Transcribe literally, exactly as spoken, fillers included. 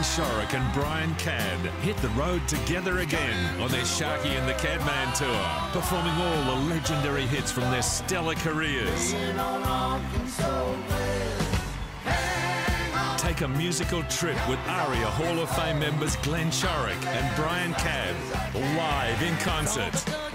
Shorrock and Brian Cadd hit the road together again on their Sharky and the Cadman tour, performing all the legendary hits from their stellar careers. Take a musical trip with ARIA Hall of Fame members Glenn Shorrock and Brian Cadd, live in concert.